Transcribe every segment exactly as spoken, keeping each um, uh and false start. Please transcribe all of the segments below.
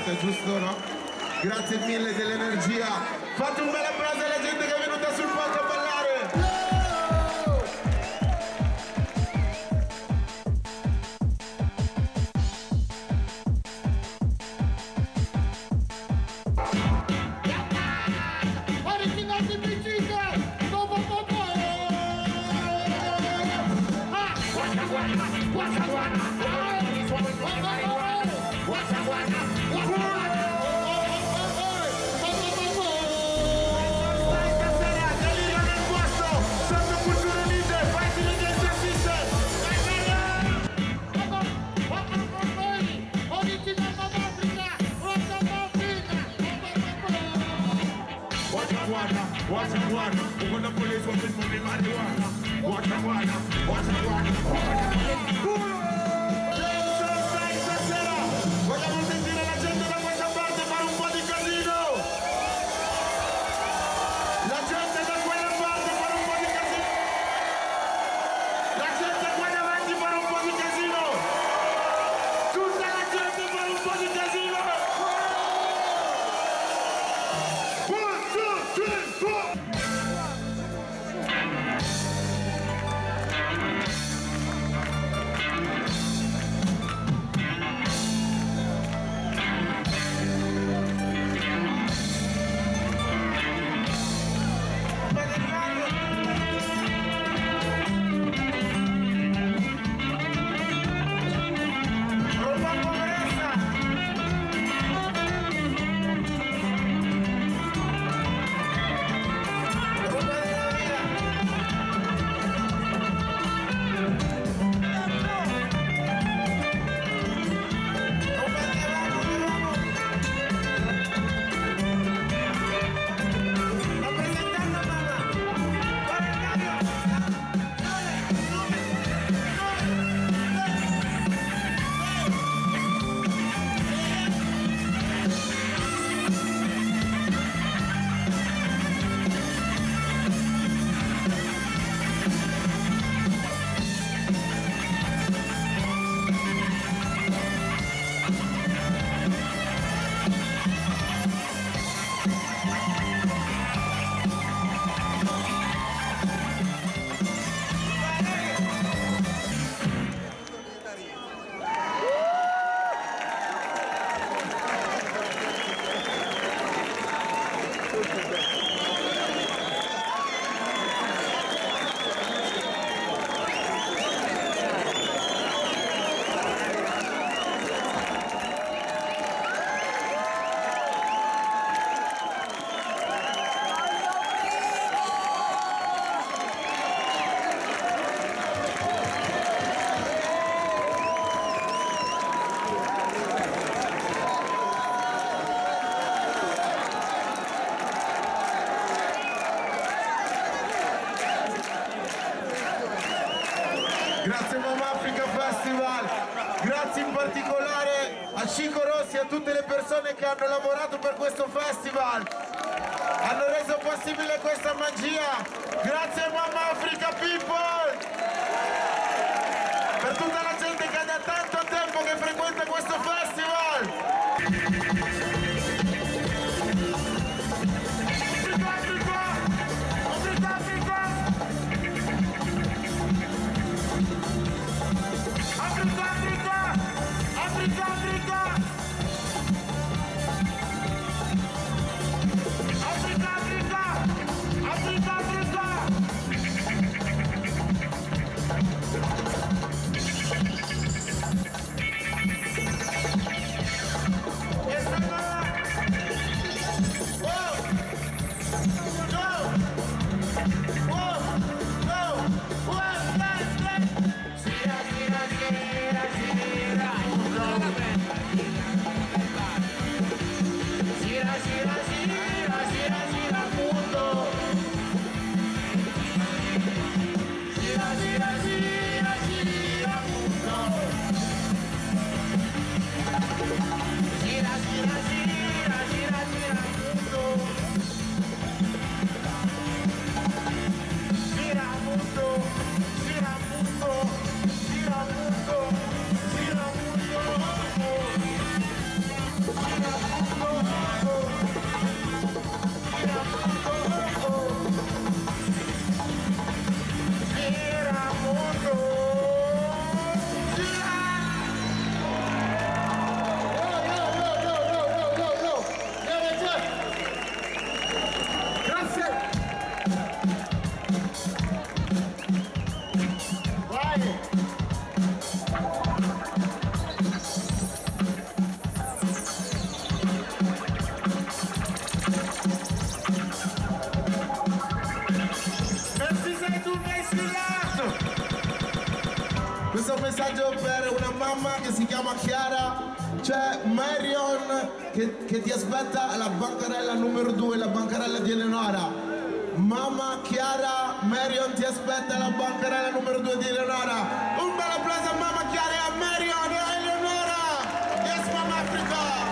serata, giusto, no? Grazie mille dell'energia. Fate un bel applauso alla gente che è venuta sul palco a ballare. Watch and watch, when the police want to smoke me marijuana. Watch and watch, watch and watch. Stasera vogliamo sentire la gente da questa parte fare un po' di casino. La gente da quella parte fare un po' di casino. La gente qua davanti fare un po' di casino. Tutta la gente fare un po' di casino. One, two, three, four. Grazie Mamma Africa Festival, grazie in particolare a Chico Rossi e a tutte le persone che hanno lavorato per questo festival, hanno reso possibile questa magia. Grazie Mamma Africa People, per tutta la gente che ha da tanto tempo che frequenta questo festival. messaggio per una mamma che si chiama Chiara. C'è Marion che, che ti aspetta alla bancarella numero due, la bancarella di Eleonora. Mamma Chiara, Marion ti aspetta alla bancarella numero due di Eleonora. Un bel applauso a mamma Chiara e a Marion e a Eleonora. Yes, Mama Africa.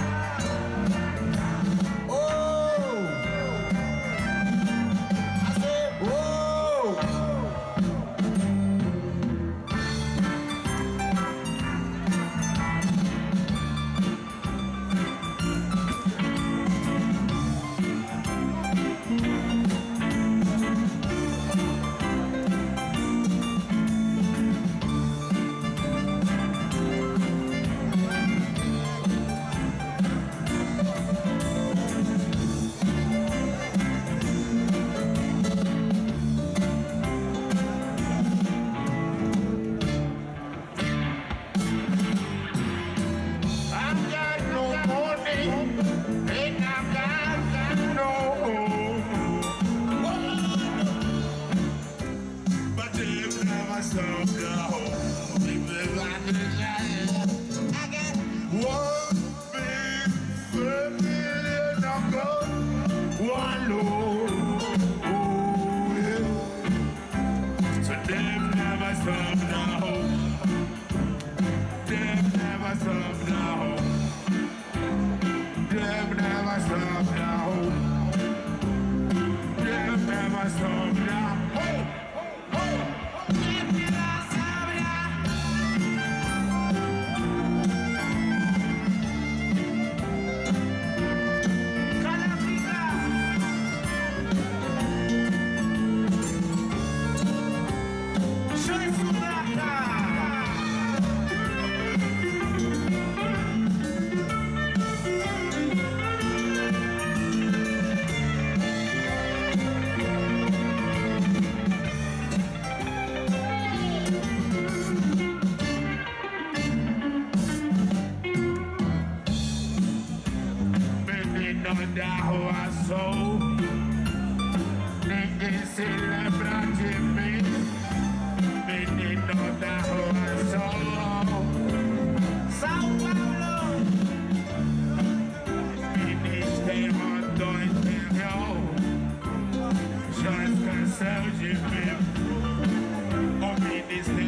I said da rua Sol. São Paulo, Ministério do Interior, já esqueceu de mim. O Ministério